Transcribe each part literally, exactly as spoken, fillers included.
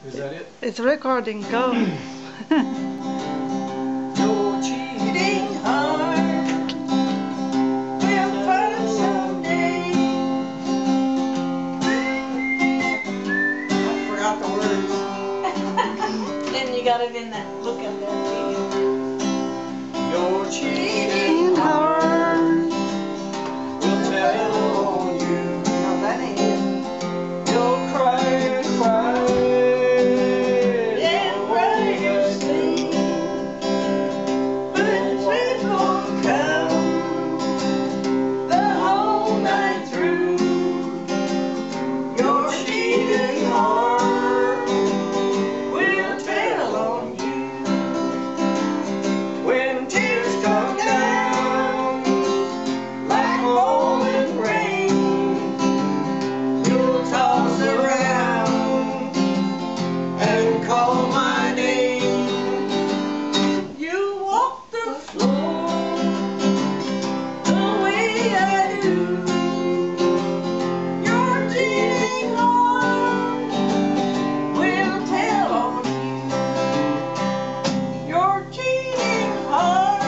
Is that it? It's recording. Go. Your cheating heart will find someday. I forgot the words. Then you got it in that look up there video. Your cheating heart will tell on you. No, that ain't it. You'll cry and cry. And cry your sleep. But it won't come the whole night through. Your cheating heart will tell on you. When tears come down like falling rain, you'll toss around and call my name. You walk the floor the way I do. Your cheating heart will tell on you. Your cheating heart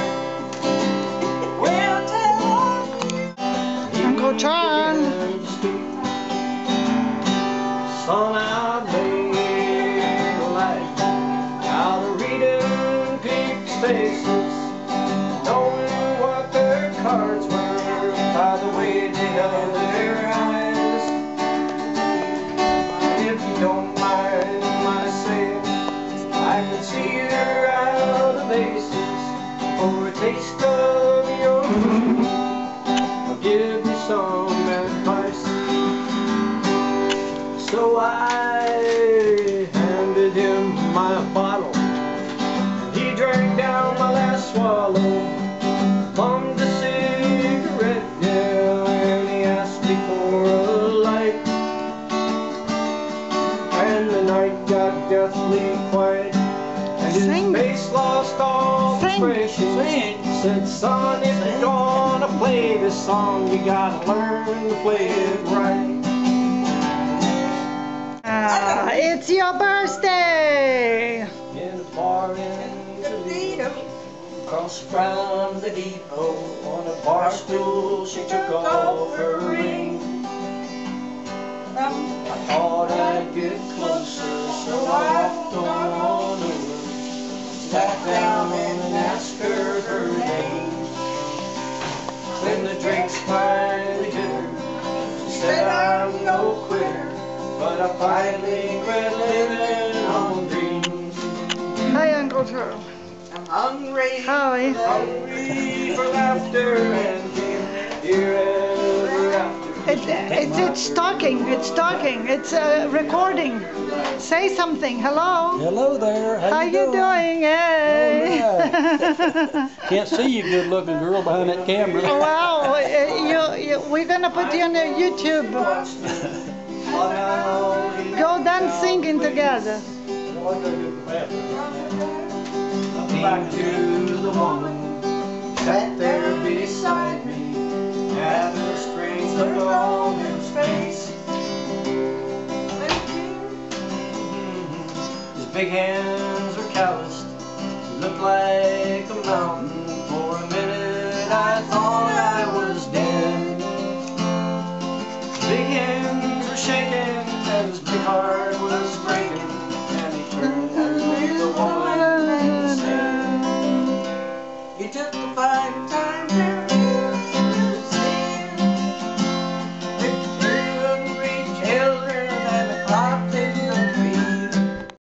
will tell on you. Uncle John. Son, I made a life out of reading people's faces, knowing what their cards were by the way they held their eyes. If you don't mind my saying, I can see you're out of aces. For a taste of your food, I'll give you some advice. So I handed him my bottle, and he drank down my last swallow. Bummed a cigarette, yeah, and he asked me for a light. And the night got deathly quiet, and his Sing. face lost all Sing. expression. Said, son, if you're gonna play this song, you gotta learn to play it right. Ah, it's your birthday. In a bar in Toledo, across from the depot, on a bar stool she took off her ring. I thought I'd get closer, so I walked on over, sat down and asked her her name. When the drinks finally hit her, she said, I'm no quitter, but I finally quit living on dreams. Hi, Uncle John. I'm hungry. Hi. Hungry for laughter and being here ever after. It, it's it's talking. It's talking. It's uh, recording. Say something. Hello. Hello there. How, How you you doing? doing? Hey. All Can't see you, good-looking girl behind that camera. Wow. uh, You, you, we're gonna put you on the YouTube. Go dance singing together. Back to the woman sat there beside me, had the strings of on his face. His big hands were calloused, he looked like a mountain.